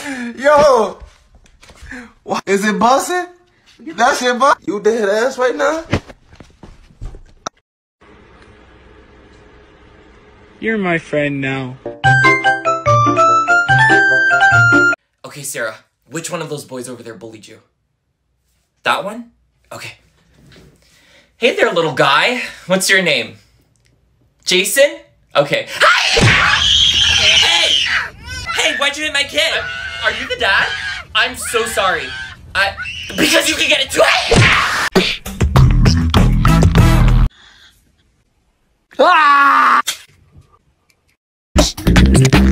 Yo! What? Is it busting? That shit busting? You dead ass right now? You're my friend now. Okay, Sarah, which one of those boys over there bullied you? That one? Okay. Hey there, little guy. What's your name? Jason? Okay. Hey! Hey, why'd you hit my kid? Are you the dad? I'm so sorry. Because you can get it too. Ah!